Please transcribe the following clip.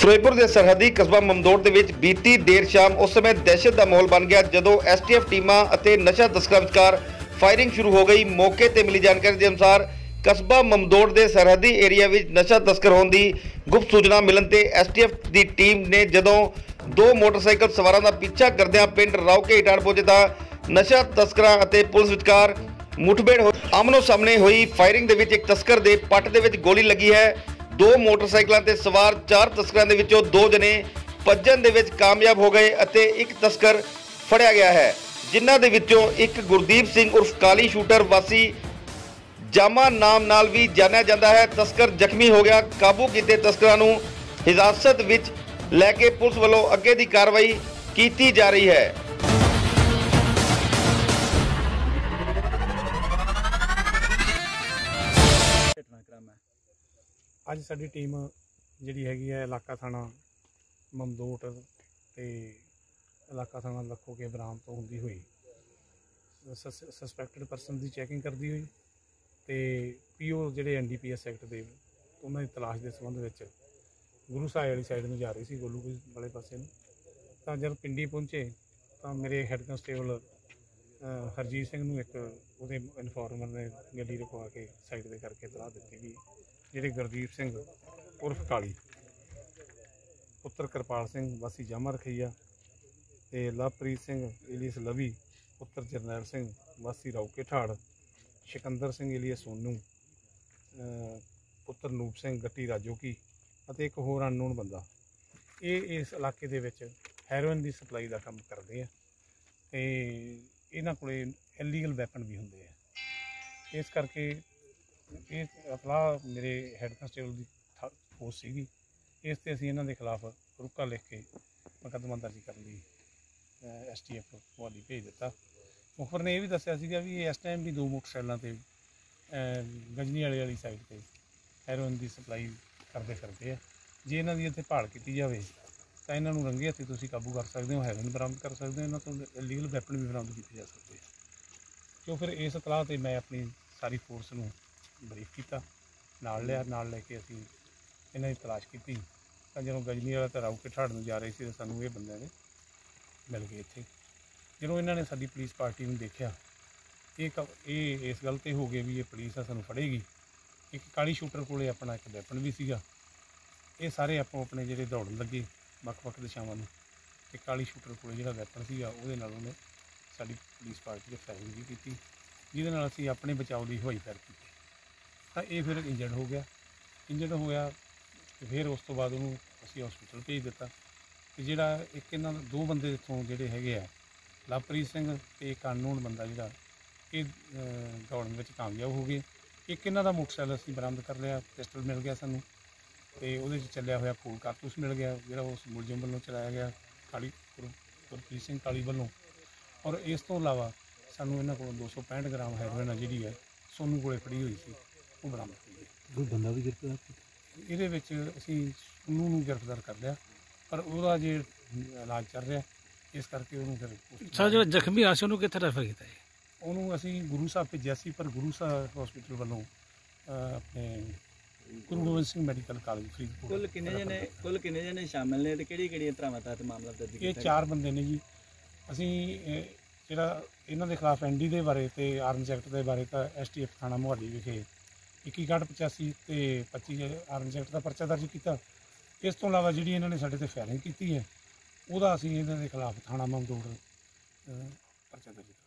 ਫਿਰੋਜ਼ਪੁਰ ਦੇ ਸਰਹੱਦੀ ਕਸਬਾ ਮਮਦੋਟ ਦੇ ਵਿੱਚ ਬੀਤੀ ਦੇਰ ਸ਼ਾਮ ਉਸ ਸਮੇਂ ਦਹਿਸ਼ਤ ਦਾ ਮਾਹੌਲ ਬਣ ਗਿਆ ਜਦੋਂ ਐਸਟੀਐਫ ਟੀਮਾਂ ਅਤੇ ਨਸ਼ਾ ਤਸਕਰਾਂ ਵਿਚਕਾਰ ਫਾਇਰਿੰਗ ਸ਼ੁਰੂ ਹੋ ਗਈ। ਮੌਕੇ ਤੇ ਮਿਲੀ ਜਾਣਕਾਰੀ ਦੇ ਅਨੁਸਾਰ ਕਸਬਾ ਮਮਦੋਟ ਦੇ ਸਰਹੱਦੀ ਏਰੀਆ ਵਿੱਚ ਨਸ਼ਾ ਤਸਕਰ ਹੋਣ ਦੀ ਗੁਪਤ ਸੂਚਨਾ ਮਿਲਣ ਤੇ ਐਸਟੀਐਫ ਦੀ ਟੀਮ ਨੇ ਜਦੋਂ ਦੋ ਮੋਟਰਸਾਈਕਲ ਸਵਾਰਾਂ ਦਾ ਪਿੱਛਾ ਕਰਦਿਆਂ ਪਿੰਡ ਰਾਉਕੇ ਈਟਾੜ ਪਹੁੰਚੇ ਤਾਂ ਨਸ਼ਾ ਤਸਕਰਾਂ ਅਤੇ ਪੁਲਿਸ ਵਿਚਕਾਰ ਮੁਠਭੇੜ ਹੋਈ। ਆਮਨੋ ਸਾਹਮਣੇ ਹੋਈ ਫਾਇਰਿੰਗ ਦੇ ਵਿੱਚ ਇੱਕ ਤਸਕਰ ਦੇ ਪੱਟ ਦੇ ਵਿੱਚ ਗੋਲੀ ਲੱਗੀ ਹੈ। दो मोटरसाइकिलों ते सवार 4 तस्करों के विचों 2 जने भज्जण दे विच कामयाब हो गए अते एक तस्कर फड़िया गया है, जिन्हां दे विचों एक गुरदीप सिंह उर्फ काली शूटर वासी जामा नाम नाल भी जानिया जाता है। तस्कर जख्मी हो गया। काबू कीते तस्करां नूं हिरासत विच लैके पुलिस वालों अगे दी कार्रवाई की जा रही है। ਅੱਜ ਸਾਡੀ ਟੀਮ ਜਿਹੜੀ ਹੈਗੀ ਹੈ ਇਲਾਕਾ ਥਾਣਾ ਮਮਦੋਟ ਤੇ ਇਲਾਕਾ ਥਾਣਾ ਲੱਖੋ ਕੇ ਬਰਾਮ ਤੋਂ ਹੁੰਦੀ ਹੋਈ ਸਸਪੈਕਟਡ ਪਰਸਨ ਦੀ ਚੈਕਿੰਗ ਕਰਦੀ ਹੋਈ ਤੇ ਪੀਓ ਜਿਹੜੇ ਐਨਡੀਪੀਐਸ ਐਕਟ ਦੇ ਉਹਨਾਂ ਦੀ ਤਲਾਸ਼ ਦੇ ਸੰਬੰਧ ਵਿੱਚ ਗੁਰੂ ਸਾਹਿਬ ਵਾਲੀ ਸਾਈਡ ਨੂੰ ਜਾ ਰਹੀ ਸੀ, ਗੋਲੂ ਵਾਲੇ ਪਾਸੇ ਨੂੰ। ਤਾਂ ਜਦ ਪਿੰਡੀ ਪਹੁੰਚੇ ਤਾਂ ਮੇਰੇ ਹੈੱਡ ਕਨਸਟੇਬਲ ਹਰਜੀਤ ਸਿੰਘ ਨੂੰ ਇੱਕ ਉਹਦੇ ਇਨਫੋਰਮਰ ਨੇ ਗੱਡੀ ਰੁਕਵਾ ਕੇ ਸਾਈਡ 'ਤੇ ਕਰਕੇ ਇਤਲਾਹ ਦਿੱਤੀ ਵੀ ਜਿਹੜੇ ਗੁਰਦੀਪ ਸਿੰਘ ਉਰਫ ਕਾਲੀ ਪੁੱਤਰ ਕਿਰਪਾਲ ਸਿੰਘ ਵਾਸੀ ਜਾਮਾ ਰਖਈਆ ਤੇ ਲਵਪ੍ਰੀਤ ਸਿੰਘ ਏਲੀਅਸ ਲਵੀ ਪੁੱਤਰ ਜਰਨੈਲ ਸਿੰਘ ਵਾਸੀ ਰਾਉਕੇ ਠਾੜ, ਸਿਕੰਦਰ ਸਿੰਘ ਏਲੀਅਸ ਸੋਨੂ ਪੁੱਤਰ ਨੂਪ ਸਿੰਘ ਗੱਟੀ ਰਾਜੋਕੀ ਅਤੇ ਇੱਕ ਹੋਰ ਅਨਨੋਨ ਬੰਦਾ ਇਹ ਇਸ ਇਲਾਕੇ ਦੇ ਵਿੱਚ ਹੈਰੋਇਨ ਦੀ ਸਪਲਾਈ ਦਾ ਕੰਮ ਕਰਦੇ ਆ ਤੇ ਇਹਨਾਂ ਕੋਲੇ ਇਲੀਗਲ ਵੈਪਨ ਵੀ ਹੁੰਦੇ ਆ। ਇਸ ਕਰਕੇ ਇਹ ਇਤਲਾਹ ਮੇਰੇ ਹੈੱਡ ਕਨਸਟੇਬਲ ਦੀ ਫੋਰਸ ਸੀਗੀ। ਇਸ ਤੇ ਅਸੀਂ ਇਹਨਾਂ ਦੇ ਖਿਲਾਫ ਰੁਕਾ ਲਿਖ ਕੇ ਮੁਕੱਦਮਾ ਦਰਜ ਕਰਨ ਲਈ ਐਸਟੀਐਫ ਮੋਹਾਲੀ ਭੇਜ ਦਿੱਤਾ। ਮੁਖਬਰ ਨੇ ਇਹ ਵੀ ਦੱਸਿਆ ਸੀਗਾ ਵੀ ਇਸ ਟਾਈਮ ਵੀ 2 ਮੋਟਰਸਾਈਕਲਾਂ 'ਤੇ ਗਜਨੀ ਵਾਲੀ ਸਾਈਡ 'ਤੇ ਹੈਰੋਇਨ ਦੀ ਸਪਲਾਈ ਕਰਦੇ ਆ। ਜੇ ਇਹਨਾਂ ਦੀ ਇੱਥੇ ਭਾਲ ਕੀਤੀ ਜਾਵੇ ਤਾਂ ਇਹਨਾਂ ਨੂੰ ਰੰਗੇ ਹੱਥੀਂ ਤੁਸੀਂ ਕਾਬੂ ਕਰ ਸਕਦੇ ਹੋ, ਹੈਰੋਇਨ ਬਰਾਮਦ ਕਰ ਸਕਦੇ ਹੋ, ਇਹਨਾਂ ਤੋਂ ਇਲੀਗਲ ਵੈਪਨ ਵੀ ਬਰਾਮਦ ਕੀਤੇ ਜਾ ਸਕਦੇ ਆ। ਕਿਉਂ ਫਿਰ ਇਸ ਇਤਲਾਹ 'ਤੇ ਮੈਂ ਆਪਣੀ ਸਾਰੀ ਫੋਰਸ ਨੂੰ ਬਰੀਫ ਕੀਤਾ, ਨਾਲ ਲੈ ਕੇ ਅਸੀਂ ਇਹਨਾਂ ਦੀ ਤਲਾਸ਼ ਕੀਤੀ। ਤਾਂ ਜਦੋਂ ਗਜਨੀ ਵਾਲਾ ਤੇ ਰਾਉਕੇ ਠਾੜ ਨੂੰ ਜਾ ਰਹੇ ਸੀ ਤਾਂ ਸਾਨੂੰ ਇਹ ਬੰਦਿਆਂ ਦੇ ਮਿਲ ਗਏ ਇੱਥੇ। ਜਦੋਂ ਇਹਨਾਂ ਨੇ ਸਾਡੀ ਪੁਲਿਸ ਪਾਰਟੀ ਨੂੰ ਦੇਖਿਆ ਇਹ ਇਸ ਗੱਲ 'ਤੇ ਹੋ ਗਏ ਵੀ ਇਹ ਪੁਲਿਸ ਆ ਸਾਨੂੰ ਫੜੇਗੀ। ਇੱਕ ਕਾਲੀ ਸ਼ੂਟਰ ਕੋਲੇ ਆਪਣਾ ਇੱਕ ਵੈਪਨ ਵੀ ਸੀਗਾ। ਇਹ ਸਾਰੇ ਆਪੋ ਆਪਣੇ ਜਿਹੜੇ ਦੌੜਨ ਲੱਗੇ ਵੱਖ-ਵੱਖ ਦਿਸ਼ਾਵਾਂ ਨੂੰ ਤੇ ਕਾਲੀ ਸ਼ੂਟਰ ਕੋਲੇ ਜਿਹੜਾ ਵੈਪਨ ਸੀਗਾ ਉਹਦੇ ਨਾਲ ਉਹਨੇ ਸਾਡੀ ਪੁਲਿਸ ਪਾਰਟੀ 'ਤੇ ਫਾਇਰਿੰਗ ਵੀ ਕੀਤੀ, ਜਿਹਦੇ ਨਾਲ ਅਸੀਂ ਆਪਣੇ ਬਚਾਓ ਦੀ ਹਵਾਈ ਫਾਇਰ ਕੀਤੀ। ਤਾਂ ਇਹ ਫਿਰ ਇੰਜਰਡ ਹੋਇਆ ਤੇ ਫਿਰ ਉਸ ਤੋਂ ਬਾਅਦ ਉਹਨੂੰ ਅਸੀਂ ਹਸਪੀਟਲ ਭੇਜ ਦਿੱਤਾ। ਤੇ ਜਿਹੜਾ ਇੱਕ ਇਹਨਾਂ ਦਾ 2 ਬੰਦੇ ਇੱਥੋਂ ਜਿਹੜੇ ਹੈਗੇ ਆ ਲਵਪ੍ਰੀਤ ਸਿੰਘ ਤੇ ਇੱਕ ਅਨਨੋਨ ਬੰਦਾ ਜਿਹੜਾ ਇਹ ਦੌੜਨ ਵਿੱਚ ਕਾਮਯਾਬ ਹੋ ਗਏ। ਇੱਕ ਇਹਨਾਂ ਦਾ ਮੋਟਰਸਾਈਕਲ ਅਸੀਂ ਬਰਾਮਦ ਕਰ ਲਿਆ, ਪਿਸਟਲ ਮਿਲ ਗਿਆ ਸਾਨੂੰ ਤੇ ਉਹਦੇ 'ਚ ਚੱਲਿਆ ਹੋਇਆ ਖੂਨ ਕਾਰਤੂਸ ਮਿਲ ਗਿਆ ਜਿਹੜਾ ਉਸ ਮੁਲਜ਼ਮ ਵੱਲੋਂ ਚਲਾਇਆ ਗਿਆ ਗੁਰਪ੍ਰੀਤ ਸਿੰਘ ਕਾਲੀ ਵੱਲੋਂ। ਔਰ ਇਸ ਤੋਂ ਇਲਾਵਾ ਸਾਨੂੰ ਇਹਨਾਂ ਕੋਲੋਂ 265 ਗ੍ਰਾਮ ਹੈਰੋਇਨ ਜਿਹੜੀ ਹੈ ਸੋਨੂ ਕੋਲੇ ਫੜੀ ਹੋਈ ਸੀ, ਉਹ ਬਰਾਮਦ ਹੋਈ ਹੈ। ਕੋਈ ਬੰਦਾ ਵੀ ਗ੍ਰਿਫਤਾਰ ਕੀਤਾ? ਇਹਦੇ ਵਿੱਚ ਅਸੀਂ ਸੋਨੂ ਨੂੰ ਗ੍ਰਿਫਤਾਰ ਕਰ ਲਿਆ, ਪਰ ਉਹਦਾ ਜੇ ਇਲਾਜ ਚੱਲ ਰਿਹਾ ਇਸ ਕਰਕੇ ਉਹਨੂੰ ਫਿਰ ਸਰ ਜਿਹੜਾ ਜ਼ਖਮੀ ਆ ਸੀ ਉਹਨੂੰ ਕਿੱਥੇ ਰੈਫਰ ਕੀਤਾ ਹੈ? ਉਹਨੂੰ ਅਸੀਂ ਗੁਰੂ ਸਾਹਿਬ ਭੇਜਿਆ ਸੀ, ਪਰ ਗੁਰੂ ਸਾਹਿਬ ਹਸਪੀਟਲ ਵੱਲੋਂ ਆਪਣੇ ਗੁਰੂ ਗੋਬਿੰਦ ਸਿੰਘ ਮੈਡੀਕਲ ਕਾਲਜ ਫਰੀਦਕੋਟ। ਕੁੱਲ ਕਿੰਨੇ ਜਣੇ ਸ਼ਾਮਿਲ ਨੇ ਤੇ ਕਿਹੜੀ ਧਾਰਾਵਾਂ ਤਹਿਤ ਮਾਮਲਾ ਦਰਜ ਕੀਤਾ? ਇਹ 4 ਬੰਦੇ ਨੇ ਜੀ। ਅਸੀਂ ਜਿਹੜਾ ਇਹਨਾਂ ਦੇ ਖਿਲਾਫ ਐਨਡੀ ਦੇ ਬਾਰੇ ਤੇ ਆਰਮਜ਼ ਐਕਟ ਦੇ ਬਾਰੇ ਤਾਂ ਐਸਟੀਐਫ ਥਾਣਾ ਮੋਹਾਲੀ ਵਿਖੇ 21/85 ਤੇ 25 ਆਰਮਜ਼ ਐਕਟ ਦਾ ਪਰਚਾ ਦਰਜ ਕੀਤਾ। ਇਸ ਤੋਂ ਇਲਾਵਾ ਜਿਹੜੀ ਇਹਨਾਂ ਨੇ ਸਾਡੇ ਤੇ ਫਾਇਰਿੰਗ ਕੀਤੀ ਹੈ ਉਹਦਾ ਅਸੀਂ ਇਹਨਾਂ ਦੇ ਖਿਲਾਫ ਥਾਣਾ ਮਮਦੋਟ ਪਰਚਾ ਦਰਜ ਕੀਤਾ।